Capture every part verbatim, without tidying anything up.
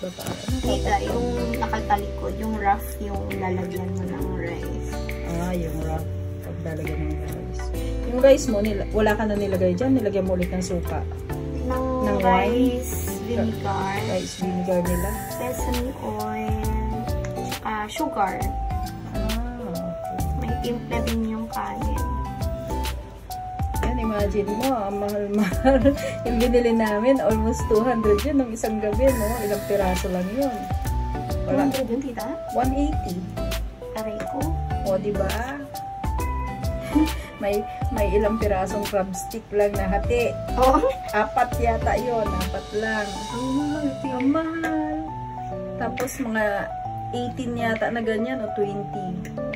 ba para? Ano Tita, yung nakatalikod, yung rough yung lalagyan mo ng rice. Ah, yung rough. Pag lalagyan ng rice. Yung rice mo, nila, wala ka na nilagay dyan. Nilagyan mo ulit ng suka. Ng, ng rice wine? Vinegar. Rice vinegar nila. Sesame oil. Uh, sugar. Ah, okay. May timpla din yung kanin. Imagine mo, ang mahal-mahal. Yung binili namin, almost two hundred yun nung isang gabi, no? Ilang piraso lang yun. two hundred yun, tita? one eighty. Aray ko. O, diba? may may ilang pirasong crab stick lang na hati. Oh. Apat yata yun. Apat lang. Ang mahal. Ang mahal. Tapos mga eighteen yata na ganyan o twenty.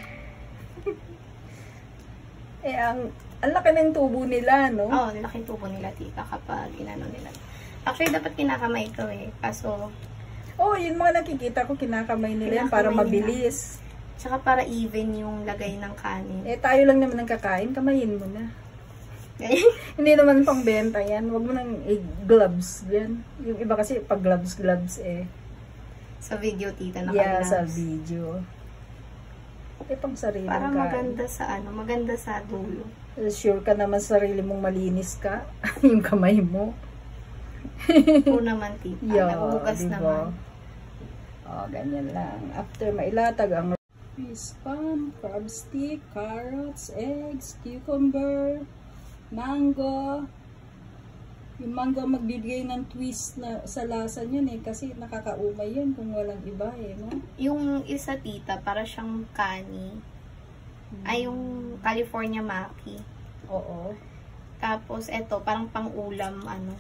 eh, ang Ang laki ng tubo nila, no? Oo, oh, laki tubo nila, tita, kapag inano nila. Actually, dapat kinakamay ito eh. Kaso, oh, yun mga nakikita ko, kinakamay nila yan para mabilis. Nila. Tsaka para even yung lagay ng kanin. Eh, tayo lang naman ang kakain, kamayin mo na. Hindi naman pang benta yan. Huwag mo nang eh, gloves. Yan. Yung iba kasi, pag gloves-gloves eh. Sa video, tita, naka-gloves. Yeah, sa video. Eh, pang sarili para kain. maganda sa ano, maganda sa dulo. Sure ka naman sarili mong malinis ka. Yung kamay mo. Oo naman, tita. Yeah, nabubugas diba? naman. Oh, ganyan lang. After mailatag ang spam, crab stick, carrots, eggs, cucumber, mango. Yung mango magbibigay ng twist na sa lasa niyan eh. Kasi nakakaumay yan kung walang iba eh, no? Yung isa, tita, para siyang kani. Hmm. Ay, yung California maki. Oo. Tapos, eto, parang pang-ulam, ano.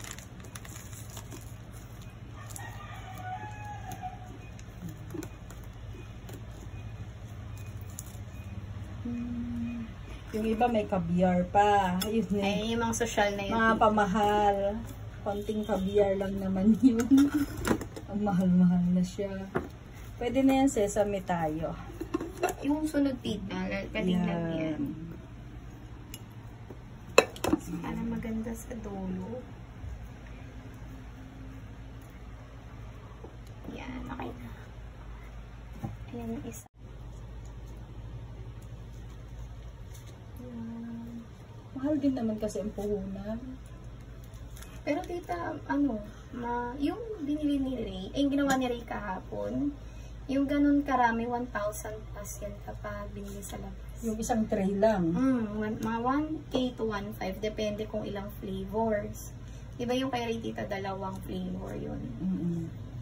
Hmm. Yung iba may caviar pa. Ayun eh. Ay, yung mga social na yun. Mga pamahal. Konting caviar lang naman yun. Ang mahal-mahal na siya. Pwede na yan, sesame tayo. Yung sunod, tita, pwedeng lagyan. Para maganda sa dulo. Yan, okay na. Ayan yung isa. Yan. Mahal din naman kasi ang puhunan. Pero tita, ano, ma, yung binili ni Ray, eh, yung ginawa ni Ray kahapon, yung ganun karami, one thousand plus yan kapag binili sa labas. Yung isang tray lang. Mm, mga one K to one five, depende kung ilang flavors. Diba yung kay Ray, tita, dalawang flavor yun. Mm-hmm.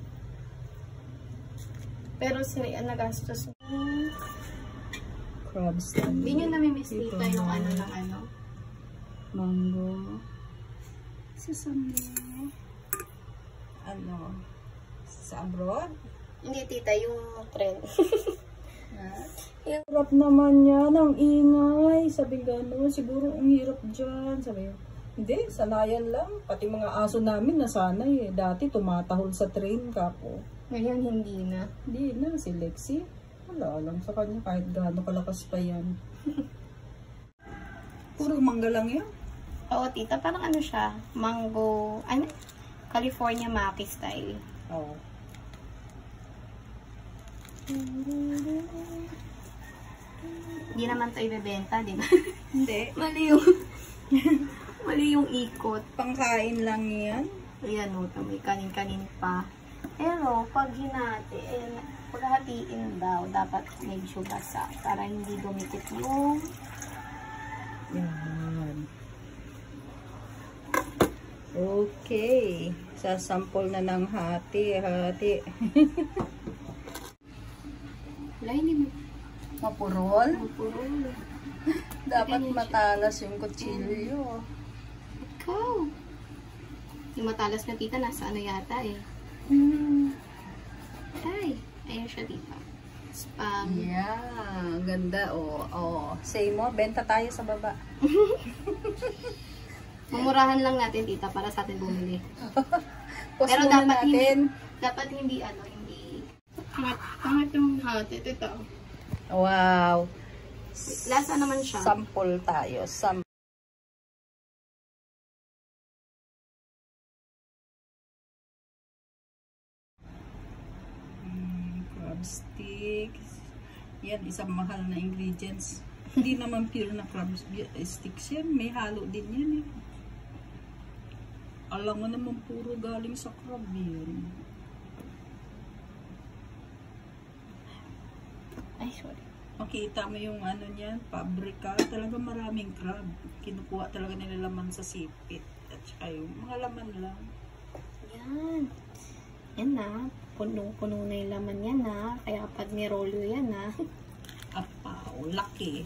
Pero si Ray, ang nagastos yung crabs. Hindi nyo namimiss tita yung ano ng ano? Mango. Sesame. Ano? Sa abroad? Hindi, tita, yung trend. Yung hirap naman yan, ang ingay. Sabi gano'n, siguro ang hirap dyan. Sabi, hindi, sanayan lang. Pati mga aso namin nasanay eh. Dati tumatahol sa train kapo. Ngayon, hindi na. Hindi na, si Lexi. Wala lang sa kanya kahit gaano kalakas pa yan. Puro mangga lang yan. Oo, tita, parang ano siya, mango, ano, California maki style. Oo. Hindi naman ito ibebenta, di ba? Hindi. Mali yung, mali yung ikot. Pangkain lang yan. Ayan o, may kanin-kanin pa. Pero, pag hinati, eh, paghahatiin daw, dapat medyo basa para hindi dumikit yung yan. Okay. Sasampol na ng hati. Hati. wala, hindi mo Mapurol? mapurol. Dapat matalas yung kutsilyo. Ikaw. Yung matalas na tita, nasa ano yata eh. Hmm. Ay, ayun siya tita. Spam. Yeah. Ganda. Oh, oh. Say mo, benta tayo sa baba. Mamurahan lang natin tita para sa atin bumili. Pero dapat natin. Hindi, dapat hindi ano, hindi. Angat, angat yung hati, tita. Wow. Lasa naman siya. Sample tayo. Sample. sticks. Yan, isang mahal na ingredients. Hindi naman pure na crab sticks yan. May halo din yan eh. Alam mo naman puro galing sa crab yan. Ay, sorry. Makita mo yung ano niyan, pabrika. Talaga maraming crab. Kinukuha talaga nila laman sa sipit. At saka yung mga laman lang. Yan. Yan na. Punong-puno na yung laman yan na. Kaya kapag nirolyo yan na. Apaw, laki.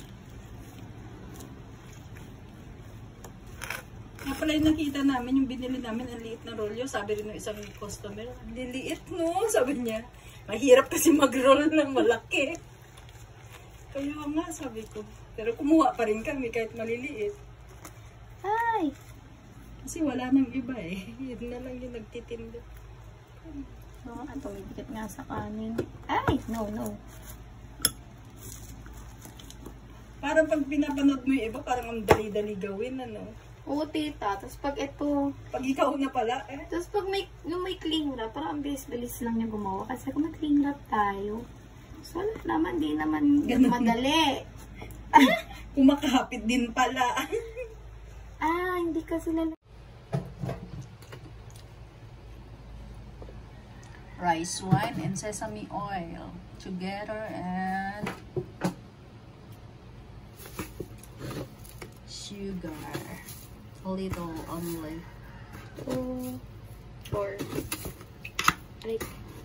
Nga pala yung nakita namin, yung binili namin, ang liit na rolyo. Sabi rin ng isang customer, ang liliit no, sabi niya. Mahirap kasi mag-roll ng malaki. Kaya nga, sabi ko. Pero kumuha pa rin kami kahit maliliit. Ay! Kasi wala nang iba eh. Yun na lang yung nagtitinda. So, oh, tumibigit nga sa kanin. Ay! No, no. Parang pag pinapanood mo yung iba, parang ang dali-dali gawin, ano? Oo, tita. Tapos pag ito... Pag ikaw na pala, eh. Tapos pag may, yung may cling wrap, parang ang bilis-bilis lang niya gumawa. Kasi kung may cling wrap tayo, so wala naman, di naman ganun madali. Kumakapit din pala. Ah, hindi kasi lala. Rice wine and sesame oil together and sugar. A little only. Two, four. Right.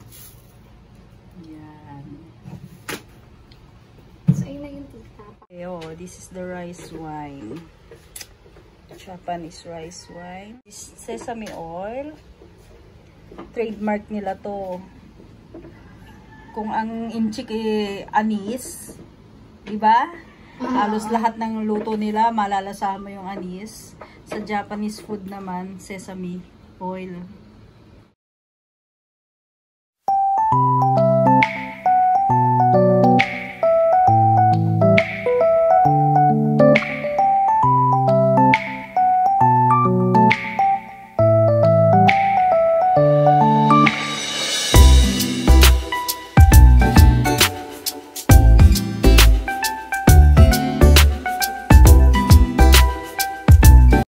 Yan. So, yun na yung tita. Oh, this is the rice wine. Japanese rice wine. This sesame oil. Trademark nila to. Kung ang inchik eh, anis, diba? Halos lahat ng luto nila, malalasahan mo yung anis. Sa Japanese food naman, sesame oil.